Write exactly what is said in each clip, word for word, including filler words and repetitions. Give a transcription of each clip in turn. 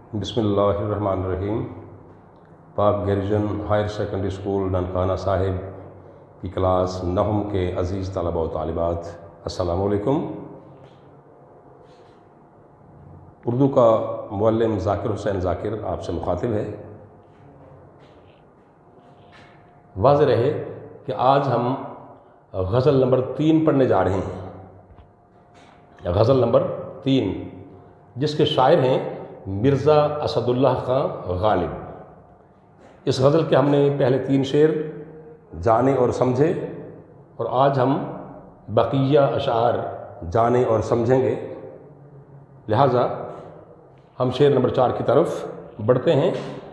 بسم اللہ الرحمن الرحیم۔ پاک گریجن higher secondary school Nankana Sahib کی کلاس نحم کے عزیز طلباء و طالبات، السلام علیکم۔ اردو کا معلم ذاکر حسین ذاکر آپ سے مخاطب ہے۔ واضح رہے کہ آج ہم غزل نمبر تین پڑھنے جا رہے ہیں، غزل نمبر تین، جس کے شاعر ہیں مرزا اسد اللہ خان غالب۔ اس غزل کے ہم نے پہلے تین شعر جانے اور سمجھے، اور آج ہم بقیہ اشعار جانے اور سمجھیں گے، لہٰذا ہم شعر نمبر چار کی طرف بڑھتے ہیں۔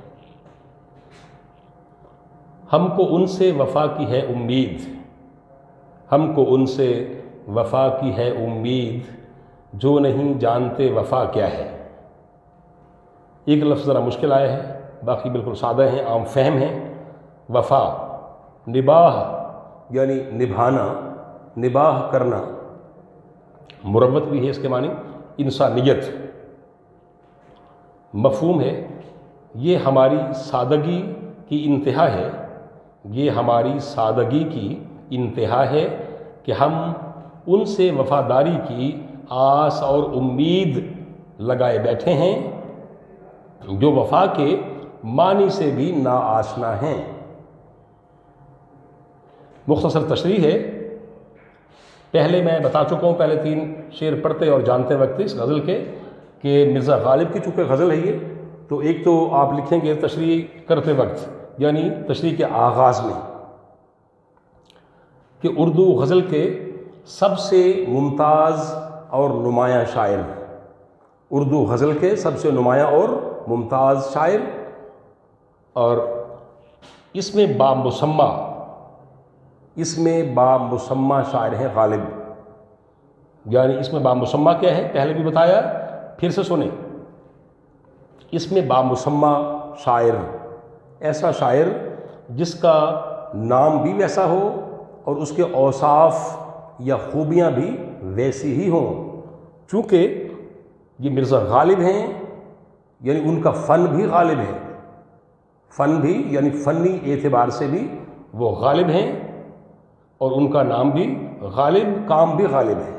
ہم کو ان سے وفا کی ہے امید، ہم کو ان سے وفا کی ہے امید، جو نہیں جانتے وفا کیا ہے۔ ایک لفظ ذرا مشکل آیا ہے، باقی بالکل سادہ ہیں، عام فہم ہیں۔ وفا، نباہ یعنی نبھانا، نباہ کرنا، مروت بھی ہے اس کے معنی انسانیت، مفہوم ہے۔ یہ ہماری سادگی کی انتہا ہے، یہ ہماری سادگی کی انتہا ہے کہ ہم ان سے وفاداری کی آس اور امید لگائے بیٹھے ہیں جو وفا کے معنی سے بھی ناآشنا ہیں۔ مختصر تشریح ہے، پہلے میں بتا چکا ہوں پہلے تین شعر پڑھتے اور جانتے وقت اس غزل کے کہ مرزا غالب کی چونکہ غزل ہے یہ، تو ایک تو آپ لکھیں گے تشریح کرتے وقت، یعنی تشریح کے آغاز میں، کہ اردو غزل کے سب سے ممتاز اور نمایاں شاعر، اردو غزل کے سب سے نمایاں اور ممتاز شاعر، اور اس میں بامسمہ اس میں بامسمہ شاعر ہیں غالب۔ یعنی اس میں بامسمہ کیا ہے پہلے بھی بتایا، پھر سے سنیں۔ اس میں بامسمہ شاعر، ایسا شاعر جس کا نام بھی ویسا ہو اور اس کے اوصاف یا خوبیاں بھی ویسی ہی ہوں، چونکہ یہ مرزا غالب ہیں، یعنی ان کا فن بھی غالب ہے، فن بھی یعنی فنی اعتبار سے بھی وہ غالب ہیں، اور ان کا نام بھی غالب، کام بھی غالب ہے۔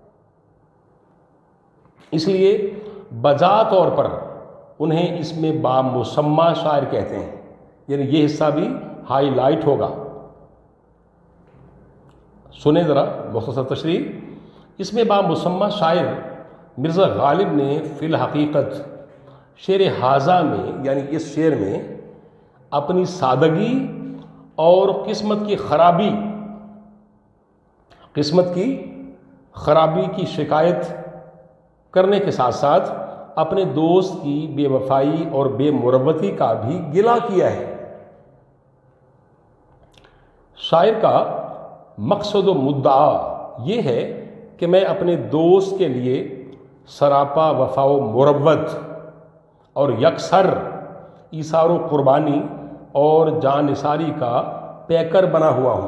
اس لیے بجا طور پر انہیں اس میں بامسمہ شاعر کہتے ہیں، یعنی یہ حصہ بھی ہائی لائٹ ہوگا۔ سنیں ذرا مختصر تشریح۔ اس میں بامسمہ شاعر مرزا غالب نے فی الحقیقت شعر حاضہ میں، یعنی اس شعر میں اپنی سادگی اور قسمت کی خرابی قسمت کی خرابی کی شکایت کرنے کے ساتھ ساتھ اپنے دوست کی بے وفائی اور بے مروتی کا بھی گلہ کیا ہے۔ شاعر کا مقصد و مدعا یہ ہے کہ میں اپنے دوست کے لیے سراپا وفا و مروت اور یکسر ایثار و قربانی اور جان نثاری کا پیکر بنا ہوا ہوں۔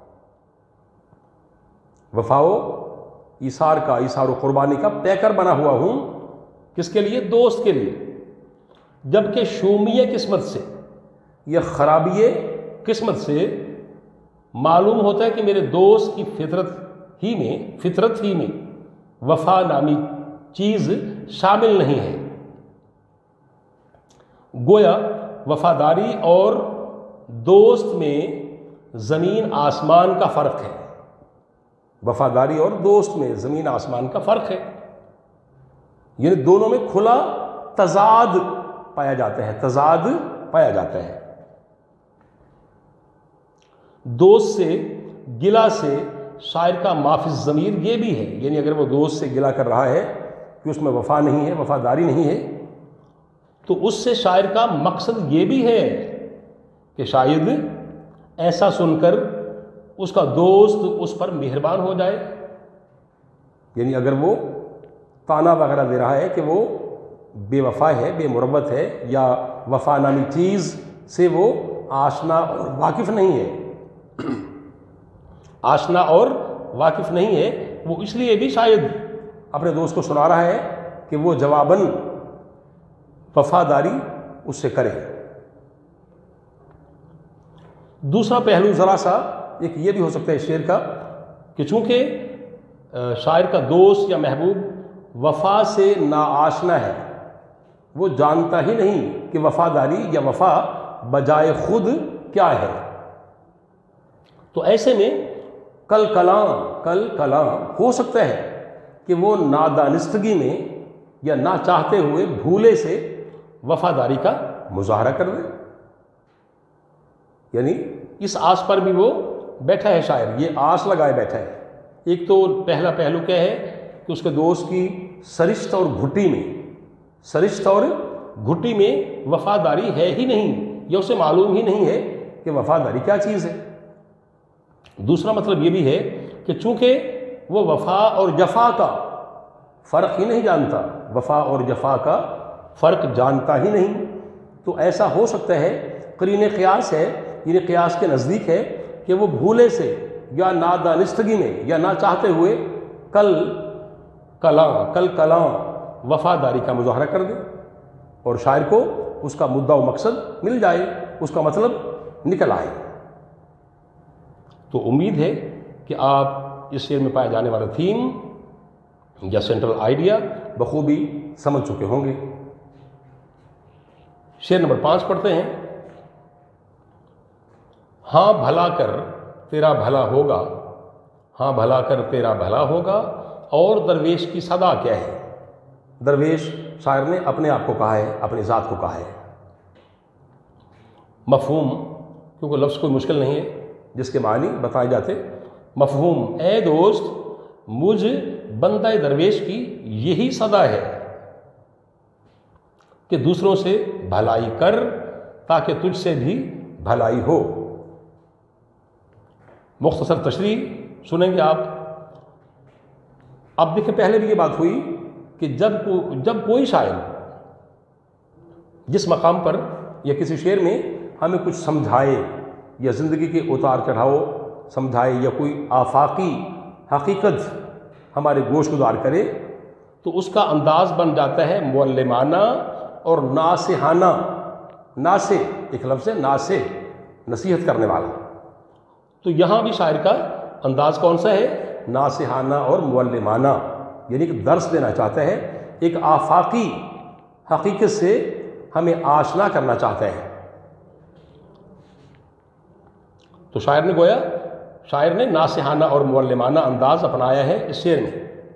وفا و ایثار کا، ایثار و قربانی کا پیکر بنا ہوا ہوں، کس کے لیے؟ دوست کے لیے۔ جبکہ شومی قسمت سے یا خرابی قسمت سے معلوم ہوتا ہے کہ میرے دوست کی فطرت ہی میں فطرت ہی میں وفا نامی چیز شامل نہیں ہے۔ گویا وفاداری اور دوست میں زمین آسمان کا فرق ہے، وفاداری اور دوست میں زمین آسمان کا فرق ہے، یعنی دونوں میں کھلا تضاد پایا جاتا ہے، تضاد پایا جاتا ہے۔ دوست سے گلہ سے شاعر کا معافی ضمیر یہ بھی ہے، یعنی اگر وہ دوست سے گلہ کر رہا ہے کہ اس میں وفا نہیں ہے، وفاداری نہیں ہے، تو اس سے شاعر کا مقصد یہ بھی ہے کہ شاید ایسا سن کر اس کا دوست اس پر مہربان ہو جائے، یعنی اگر وہ طعنہ وغیرہ دے رہا ہے کہ وہ بے وفا ہے، بے مروت ہے، یا وفا نامی چیز سے وہ آشنا اور واقف نہیں ہے آشنا اور واقف نہیں ہے، وہ اس لیے بھی شاید اپنے دوست کو سنا رہا ہے کہ وہ جواباً وفاداری اس سے کرے۔ دوسرا پہلو ذرا سا ایک یہ بھی ہو سکتا ہے شعر کا کہ چونکہ شاعر کا دوست یا محبوب وفا سے ناآشنا ہے، وہ جانتا ہی نہیں کہ وفاداری یا وفا بجائے خود کیا ہے، تو ایسے میں کل کلاں کل کلاں ہو سکتا ہے کہ وہ نادانستگی میں یا نہ چاہتے ہوئے بھولے سے وفاداری کا مظاہرہ کر دے، یعنی اس آس پر بھی وہ بیٹھا ہے شاعر، یہ آس لگائے بیٹھا ہے۔ ایک تو پہلا پہلو کیا ہے کہ اس کے دوست کی سرشت اور گھٹی میں سرشت اور گھٹی میں وفاداری ہے ہی نہیں، یا اسے معلوم ہی نہیں ہے کہ وفاداری کیا چیز ہے۔ دوسرا مطلب یہ بھی ہے کہ چونکہ وہ وفا اور جفا کا فرق ہی نہیں جانتا، وفا اور جفا کا فرق جانتا ہی نہیں، تو ایسا ہو سکتا ہے، قرین قیاس ہے، یعنی قیاس کے نزدیک ہے کہ وہ بھولے سے یا نادانستگی میں یا نہ چاہتے ہوئے کل کلاں کل کلاں وفاداری کا مظاہرہ کر دے، اور شاعر کو اس کا مدعا و مقصد مل جائے، اس کا مطلب نکل آئے۔ تو امید ہے کہ آپ اس شعر میں پائے جانے والا تھیم یا سینٹرل آئیڈیا بخوبی سمجھ چکے ہوں گے۔ شعر نمبر پانچ پڑھتے ہیں۔ ہاں بھلا کر تیرا بھلا ہوگا، ہاں بھلا کر تیرا بھلا ہوگا، اور درویش کی صدا کیا ہے؟ درویش شاعر نے اپنے آپ کو کہا ہے، اپنی ذات کو کہا ہے۔ مفہوم، کیونکہ لفظ کوئی مشکل نہیں ہے جس کے معنی بتائے جاتے۔ مفہوم، اے دوست مجھ بندہ درویش کی یہی صدا ہے کہ دوسروں سے بھلائی کر تاکہ تجھ سے بھی بھلائی ہو۔ مختصر تشریح سنیں گے آپ۔ اب دیکھیں، پہلے بھی یہ بات ہوئی کہ جب کو جب کوئی شاعر جس مقام پر یا کسی شعر میں ہمیں کچھ سمجھائے یا زندگی کے اتار چڑھاؤ سمجھائے یا کوئی آفاقی حقیقت ہمارے گوش گزار کرے، تو اس کا انداز بن جاتا ہے معلمانہ اور ناصحانہ۔ ناصح ایک لفظ ہے، ناصح نصیحت کرنے والا، تو یہاں بھی شاعر کا انداز کون سا ہے؟ ناصحانہ اور معلمانہ، یعنی کہ درس دینا چاہتا ہے، ایک آفاقی حقیقت سے ہمیں آشنا کرنا چاہتا ہے۔ تو شاعر نے گویا شاعر نے ناصحانہ اور معلمانہ انداز اپنایا ہے اس شعر میں۔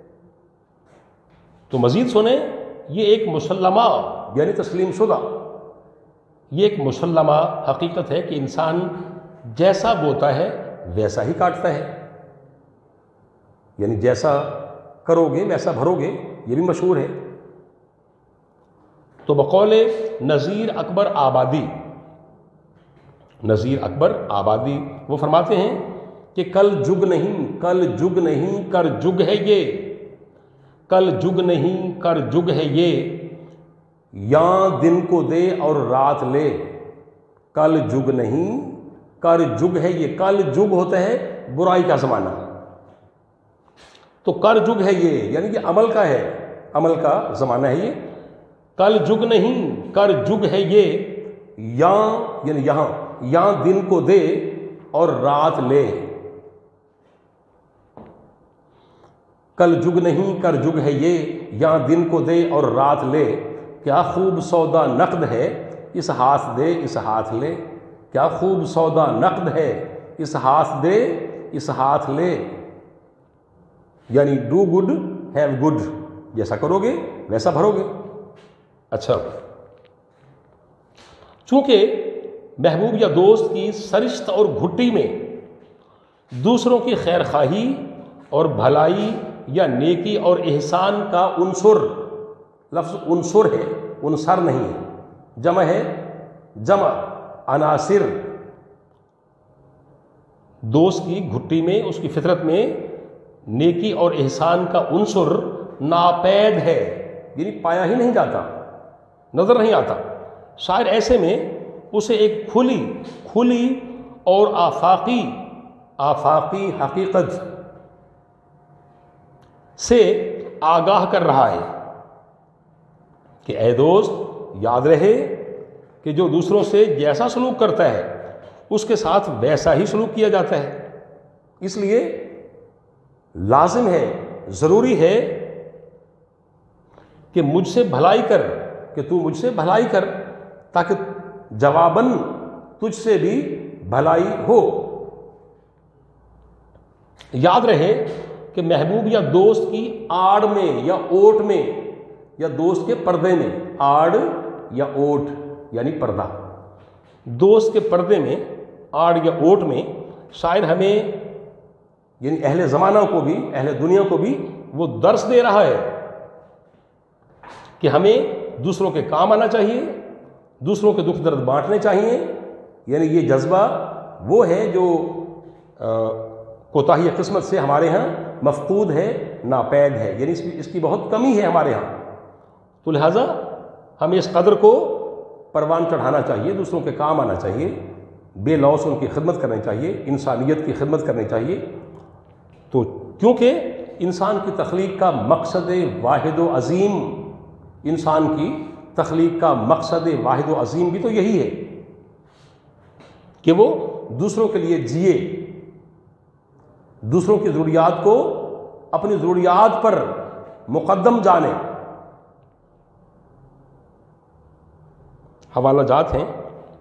تو مزید سنیں، یہ ایک مسلمہ یعنی تسلیم شدہ، یہ ایک مسلمہ حقیقت ہے کہ انسان جیسا بوتا ہے ویسا ہی کاٹتا ہے، یعنی جیسا کرو گے ویسا بھرو گے، یہ بھی مشہور ہے۔ تو بقول نذیر اکبر آبادی نذیر اکبر آبادی وہ فرماتے ہیں کہ کل جگ نہیں کل جگ نہیں کر جگ ہے یہ، کل جگ نہیں کر جگ ہے یہ، یاں دن کو دے اور رات لے، کل جگ نہیں کر جگ ہے یہ۔ کل جگ ہوتا ہے برائی کا زمانہ، تو کر جگ ہے یہ یعنی کہ عمل کا ہے، عمل کا زمانہ ہے یہ۔ کل جگ نہیں کر جگ ہے یہ، یاں یعنی یہاں، یاں دن کو دے اور رات لے، کل جگ نہیں کر جگ ہے یہ، یاں دن کو دے اور رات لے، کیا خوب سودا نقد ہے اس ہاتھ دے اس ہاتھ لے، کیا خوب سودا نقد ہے اس ہاتھ دے اس ہاتھ لے، یعنی ڈو گڈ ہیو گڈ، جیسا کرو گے ویسا بھرو گے۔ اچھا، چونکہ محبوب یا دوست کی سرشت اور گھٹی میں دوسروں کی خیر خواہی اور بھلائی یا نیکی اور احسان کا عنصر، لفظ عنصر ہے، عنصر نہیں ہے، جمع ہے، جمع عناصر، دوست کی گھٹی میں اس کی فطرت میں نیکی اور احسان کا عنصر ناپید ہے، یعنی پایا ہی نہیں جاتا، نظر نہیں آتا۔ شاعر ایسے میں اسے ایک کھلی کھلی اور آفاقی آفاقی حقیقت سے آگاہ کر رہا ہے کہ اے دوست یاد رہے کہ جو دوسروں سے جیسا سلوک کرتا ہے اس کے ساتھ ویسا ہی سلوک کیا جاتا ہے. اس لیے لازم ہے، ضروری ہے کہ مجھ سے بھلائی کر، کہ تو مجھ سے بھلائی کر، تاکہ جواباً تجھ سے بھی بھلائی ہو. یاد رہے کہ محبوب یا دوست کی آڑ میں یا اوٹ میں، یا دوست کے پردے میں، آڑ یا اوٹ یعنی پردہ، دوست کے پردے میں، آڑ یا اوٹ میں شاعر ہمیں یعنی اہل زمانہ کو بھی، اہل دنیا کو بھی وہ درس دے رہا ہے کہ ہمیں دوسروں کے کام آنا چاہیے، دوسروں کے دکھ درد بانٹنے چاہیے. یعنی یہ جذبہ وہ ہے جو کوتاہی قسمت سے ہمارے ہاں مفقود ہے، ناپید ہے، یعنی اس اس کی بہت کمی ہے ہمارے ہاں. تو لہٰذا ہمیں اس قدر کو پروان چڑھانا چاہیے، دوسروں کے کام آنا چاہیے، بے لوث ان کی خدمت کرنی چاہیے، انسانیت کی خدمت کرنی چاہیے. تو کیونکہ انسان کی تخلیق کا مقصد واحد و عظیم، انسان کی تخلیق کا مقصد واحد و عظیم بھی تو یہی ہے کہ وہ دوسروں کے لیے جیے، دوسروں کی ضروریات کو اپنی ضروریات پر مقدم جانے. حوالہ جات ہیں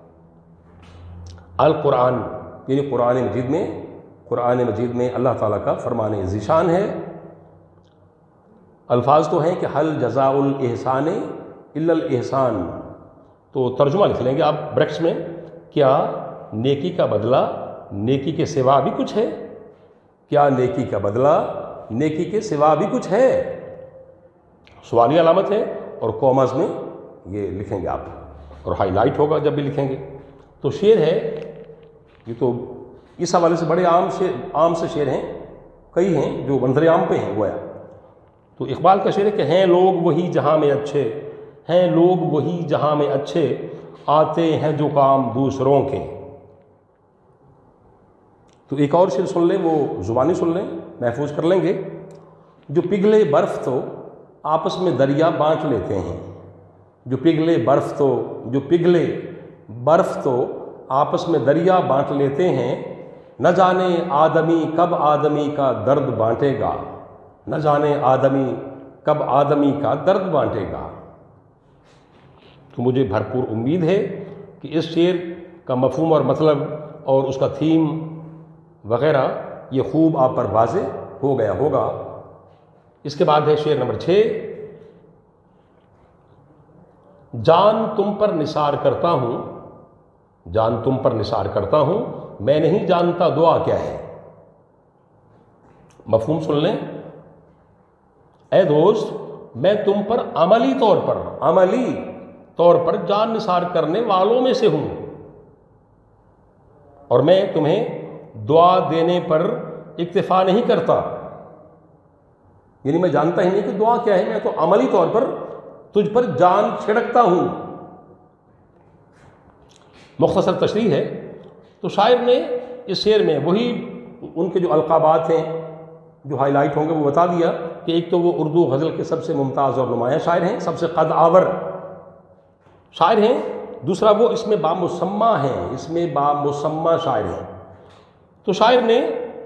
القرآن یعنی قرآن مجید میں، قرآن مجید میں اللہ تعالیٰ کا فرمان ذیشان ہے. الفاظ تو ہیں کہ حل جزاء الاحسان الا الاحسان، تو ترجمہ لکھ لیں گے آپ بریکس میں، کیا نیکی کا بدلہ نیکی کے سوا بھی کچھ ہے؟ کیا نیکی کا بدلہ نیکی کے سوا بھی کچھ ہے؟ سوالی علامت ہے، اور کوماز میں یہ لکھیں گے آپ، اور ہائی لائٹ ہوگا جب بھی لکھیں گے. تو شعر ہے یہ، تو اس حوالے سے بڑے عام شعر، عام سے شعر ہیں، کئی ہیں جو منظر عام پہ ہیں گویا. تو اقبال کا شعر ہے کہ ہیں لوگ وہی جہاں میں اچھے، ہیں لوگ وہی جہاں میں اچھے، آتے ہیں جو کام دوسروں کے. تو ایک اور شعر سن لیں، وہ زبانی سن لیں، محفوظ کر لیں گے. جو پگھلے برف تو آپس میں دریا بانٹ لیتے ہیں، جو پگھلے برف تو جو پگھلے برف تو آپس میں دریا بانٹ لیتے ہیں، نہ جانے آدمی کب آدمی کا درد بانٹے گا، نہ جانے آدمی کب آدمی کا درد بانٹے گا. تو مجھے بھرپور امید ہے کہ اس شعر کا مفہوم اور مطلب اور اس کا تھیم وغیرہ یہ خوب آپ پر واضح ہو گیا ہوگا. اس کے بعد ہے شعر نمبر چھ. جان تم پر نثار کرتا ہوں، جان تم پر نثار کرتا ہوں، میں نہیں جانتا دعا کیا ہے. مفہوم سن لیں. اے دوست، میں تم پر عملی طور پر عملی طور پر جان نثار کرنے والوں میں سے ہوں، اور میں تمہیں دعا دینے پر اکتفا نہیں کرتا. یعنی میں جانتا ہی نہیں کہ دعا کیا ہے، میں تو عملی طور پر تجھ پر جان چھڑکتا ہوں. مختصر تشریح ہے. تو شاعر نے اس شعر میں وہی ان کے جو القابات ہیں جو ہائی لائٹ ہوں گے وہ بتا دیا کہ ایک تو وہ اردو غزل کے سب سے ممتاز اور نمایاں شاعر ہیں، سب سے قد آور شاعر ہیں. دوسرا وہ اس میں بامسمہ ہیں، اس میں بامسمہ شاعر ہیں. تو شاعر نے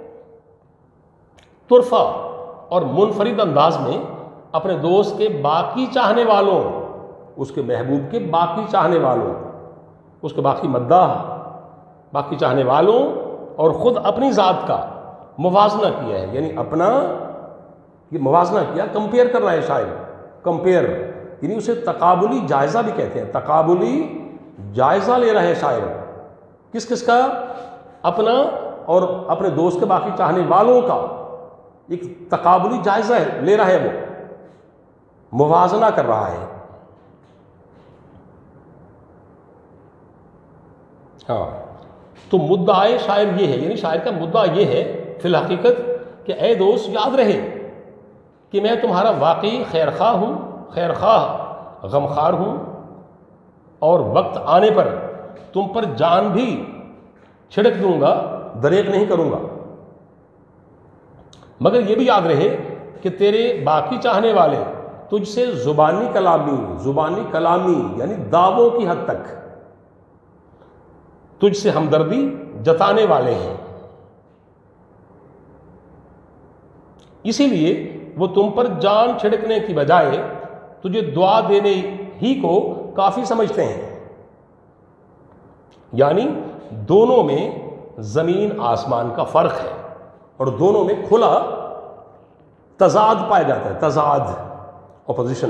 طرفہ اور منفرد انداز میں اپنے دوست کے باقی چاہنے والوں، اس کے محبوب کے باقی چاہنے والوں، اس کے باقی مداح، باقی چاہنے والوں اور خود اپنی ذات کا موازنہ کیا ہے. یعنی اپنا یہ موازنہ کیا، کمپیئر کر رہا ہے شاعر. کمپیئر یعنی اسے تقابلی جائزہ بھی کہتے ہیں، تقابلی جائزہ لے رہا ہے شاعر. کس کس کا؟ اپنا اور اپنے دوست کے باقی چاہنے والوں کا ایک تقابلی جائزہ لے رہا ہے، وہ موازنہ کر رہا ہے. ہاں، تو مدعا شاعر یہ ہے، یعنی شاعر کا مدعا یہ ہے فی الحقیقت کہ اے دوست یاد رہے کہ میں تمہارا واقعی خیرخواہ ہوں، خیرخواہ غمخوار ہوں، اور وقت آنے پر تم پر جان بھی چھڑک دوں گا، دریغ نہیں کروں گا. مگر یہ بھی یاد رہے کہ تیرے باقی چاہنے والے تجھ سے زبانی کلامی زبانی کلامی یعنی دعووں کی حد تک تجھ سے ہمدردی جتانے والے ہیں، اسی لیے وہ تم پر جان چھڑکنے کی بجائے تجھے دعا دینے ہی کو کافی سمجھتے ہیں۔ یعنی دونوں میں زمین آسمان کا فرق ہے، اور دونوں میں کھلا تضاد پایا جاتا ہے، تضاد، اپوزیشن۔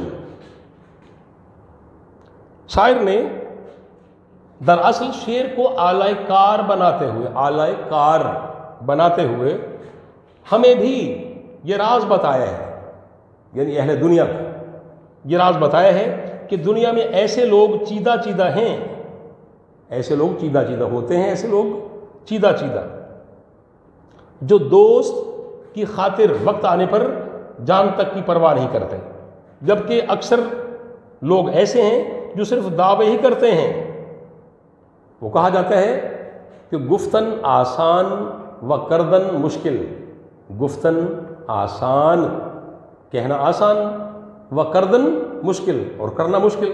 شاعر نے دراصل شعر کو اعلی کار بناتے ہوئے اعلی کار بناتے ہوئے ہمیں بھی یہ راز بتایا ہے، یعنی اہل دنیا کو یہ راز بتایا ہے کہ دنیا میں ایسے لوگ چیدہ چیدہ ہیں، ایسے لوگ چیدہ چیدہ ہوتے ہیں، ایسے لوگ چیدہ چیدہ جو دوست کی خاطر وقت آنے پر جان تک کی پرواہ نہیں کرتے، جبکہ اکثر لوگ ایسے ہیں جو صرف دعوے ہی کرتے ہیں۔ وہ کہا جاتا ہے کہ گفتن آسان و کردن مشکل، گفتن آسان، کہنا آسان، و کردن مشکل، اور کرنا مشکل۔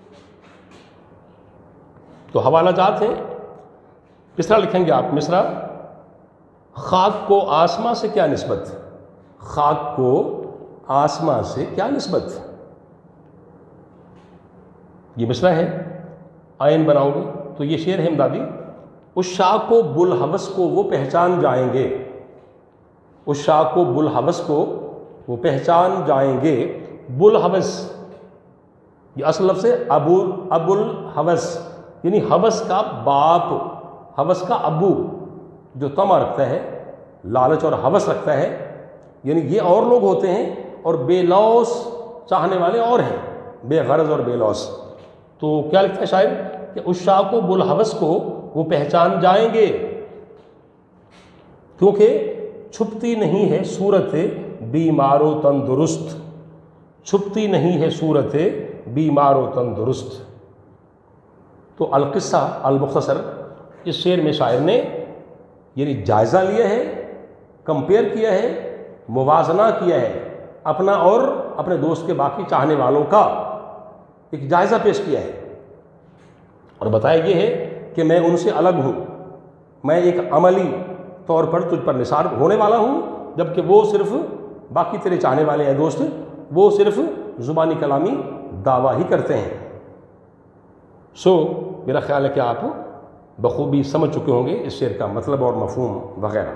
تو حوالہ جات ہیں، مصرع لکھیں گے آپ، مصرع: خاک کو آسماں سے کیا نسبت، خاک کو آسماں سے کیا نسبت، یہ مصرع ہے۔ آئین بناؤ گے تو یہ شعر ہے امدادی: اس شاخ کو بلحوث کو وہ پہچان جائیں گے، اس شاخ کو بلحوث کو وہ پہچان جائیں گے، بلحوث یہ اصل لفظ ہے، ابو ابو الحوث یعنی حوث کا باپ، حوث کا ابو، جو طمع رکھتا ہے، لالچ اور حوث رکھتا ہے، یعنی یہ اور لوگ ہوتے ہیں، اور بے لوث چاہنے والے اور ہیں، بے غرض اور بے لوث۔ تو کیا لکھتا ہے شاعر کہ اس شاخ کو بلحوث کو وہ پہچان جائیں گے، کیونکہ چھپتی نہیں ہے صورت بیمار و تندرست، چھپتی نہیں ہے صورت بیمار و تندرست۔ تو القصہ المختصر، اس شعر میں شاعر نے یعنی جائزہ لیا ہے، کمپیئر کیا ہے، موازنہ کیا ہے اپنا اور اپنے دوست کے باقی چاہنے والوں کا، ایک جائزہ پیش کیا ہے، اور بتایا یہ ہے کہ میں ان سے الگ ہوں، میں ایک عملی طور پر تجھ پر نثار ہونے والا ہوں، جبکہ وہ صرف باقی تیرے چاہنے والے ہیں دوست، وہ صرف زبانی کلامی دعویٰ ہی کرتے ہیں۔ سو میرا خیال ہے کہ آپ بخوبی سمجھ چکے ہوں گے اس شعر کا مطلب اور مفہوم وغیرہ۔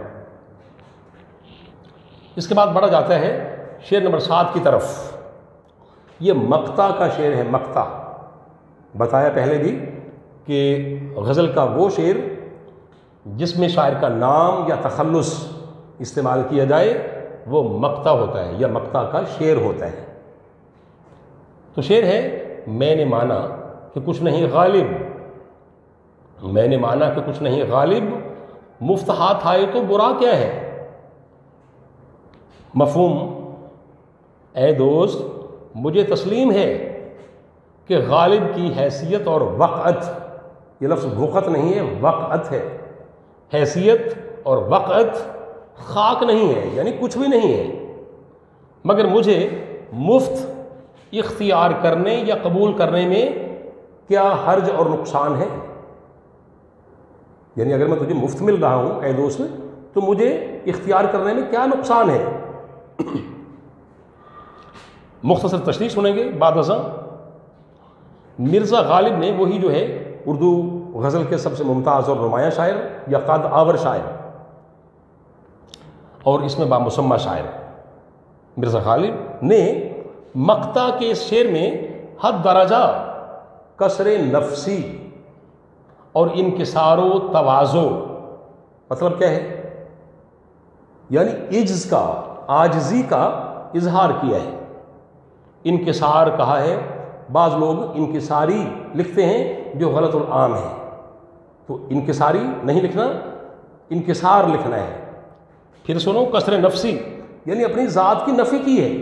اس کے بعد بڑھا جاتا ہے شعر نمبر سات کی طرف۔ یہ مقطع کا شعر ہے، مقطع۔ بتایا پہلے بھی کہ غزل کا وہ شعر جس میں شاعر کا نام یا تخلص استعمال کیا جائے وہ مقطع ہوتا ہے یا مقطع کا شعر ہوتا ہے۔ تو شعر ہے: میں نے مانا کہ کچھ نہیں غالب، میں نے مانا کہ کچھ نہیں غالب، مفت ہاتھ آئے تو برا کیا ہے۔ مفہوم: اے دوست مجھے تسلیم ہے کہ غالب کی حیثیت اور وقعت، یہ لفظ وقت نہیں ہے، وقعت ہے، حیثیت اور وقعت خاک نہیں ہے، یعنی کچھ بھی نہیں ہے، مگر مجھے مفت اختیار کرنے یا قبول کرنے میں کیا حرج اور نقصان ہے۔ یعنی اگر میں تجھے مفت مل رہا ہوں اے دوست تو مجھے اختیار کرنے میں کیا نقصان ہے۔ مختصر تشریح سنیں گے بعد ازاں۔ مرزا غالب نے، وہی جو ہے اردو غزل کے سب سے ممتاز اور نمایاں شاعر یا قد آور شاعر اور اس میں بامسمہ شاعر، مرزا غالب نے مقطع کے اس شعر میں حد درجہ کسر نفسی اور انکسار و تواضع، مطلب کیا ہے، یعنی عجز کا، عاجزی کا اظہار کیا ہے۔ انکسار کہا ہے، بعض لوگ انکساری لکھتے ہیں جو غلط العام ہے، تو انکساری نہیں لکھنا، انکسار لکھنا ہے۔ پھر سنو، کسر نفسی یعنی اپنی ذات کی نفی کی ہے،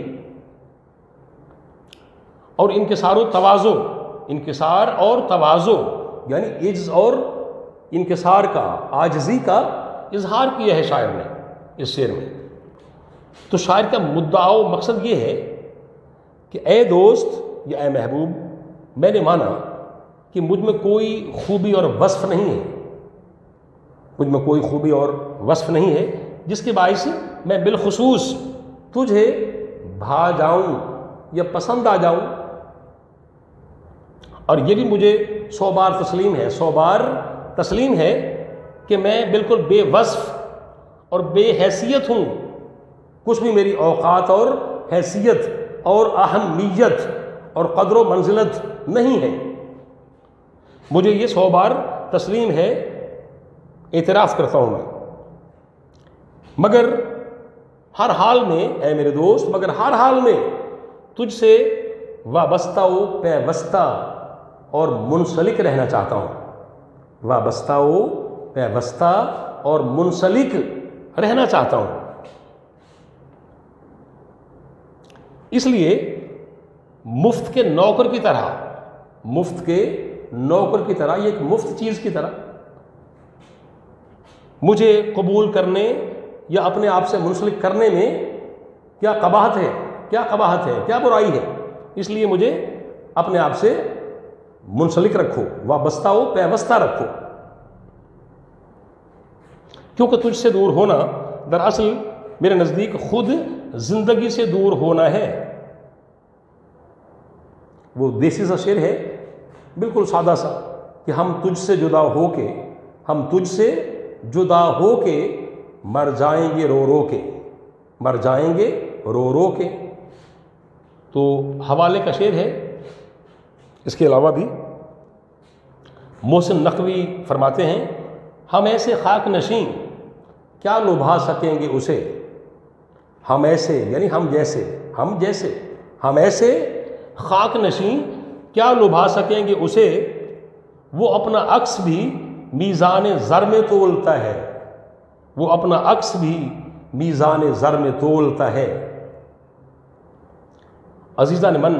اور انکسار و تواضع، انکسار اور تواضع یعنی عجز اور انکسار کا، عاجزی کا اظہار کیا ہے شاعر نے اس شعر میں۔ تو شاعر کا مدعا و مقصد یہ ہے کہ اے دوست یا اے محبوب، میں نے مانا کہ مجھ میں کوئی خوبی اور وصف نہیں ہے مجھ میں کوئی خوبی اور وصف نہیں ہے جس کے باعث میں بالخصوص تجھے بھا جاؤں یا پسند آ جاؤں، اور یہ بھی مجھے سو بار تسلیم ہے سو بار تسلیم ہے کہ میں بالکل بے وصف اور بے حیثیت ہوں، کچھ بھی میری اوقات اور حیثیت اور اہمیت اور قدر و منزلت نہیں ہے۔ مجھے یہ سو بار تسلیم ہے، اعتراف کرتا ہوں میں، مگر ہر حال میں اے میرے دوست مگر ہر حال میں تجھ سے وابستہ و پیوستہ اور منسلک رہنا چاہتا ہوں وابستہ و پیوستہ اور منسلک رہنا چاہتا ہوں۔ اس لیے مفت کے نوکر کی طرح مفت کے نوکر کی طرح یہ ایک مفت چیز کی طرح مجھے قبول کرنے یا اپنے آپ سے منسلک کرنے میں کیا قباحت ہے کیا قباحت ہے کیا برائی ہے، اس لیے مجھے اپنے آپ سے منسلک رکھو، وابستہ ہو پیوستہ رکھو، کیونکہ تجھ سے دور ہونا دراصل میرے نزدیک خود زندگی سے دور ہونا ہے۔ وہ دیسی سا شعر ہے بالکل سادہ سا کہ ہم تجھ سے جدا ہو کے ہم تجھ سے جدا ہو کے مر جائیں گے رو رو کے مر جائیں گے رو رو کے تو حوالے کا شعر ہے۔ اس کے علاوہ بھی محسن نقوی فرماتے ہیں، ہم ایسے خاک نشین کیا لبھا سکیں گے اسے، ہم ایسے یعنی ہم جیسے ہم جیسے ہم ایسے خاک نشین کیا لبھا سکیں گے اسے، وہ اپنا عکس بھی میزان زر میں تولتا ہے وہ اپنا عکس بھی میزان زر میں تولتا ہے۔ عزیزان من،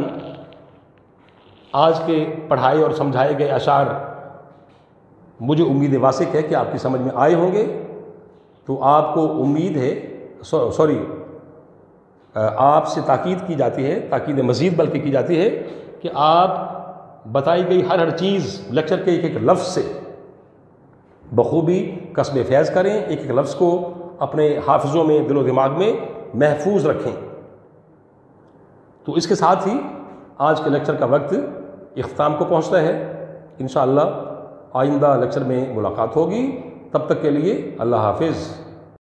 آج کے پڑھائے اور سمجھائے گئے اشعار مجھے امید واسق ہے کہ آپ کی سمجھ میں آئے ہوں گے، تو آپ کو امید ہے سوری آپ سے تاکید کی جاتی ہے تاکید مزید بلکہ کی جاتی ہے کہ آپ بتائی گئی ہر ہر چیز لیکچر کے ایک ایک لفظ سے بخوبی کسب فیض کریں، ایک ایک لفظ کو اپنے حافظوں میں دل و دماغ میں محفوظ رکھیں۔ تو اس کے ساتھ ہی آج کے لیکچر کا وقت اختتام کو پہنچتا ہے، انشاءاللہ آئندہ لیکچر میں ملاقات ہوگی، تب تک کے لیے اللہ حافظ۔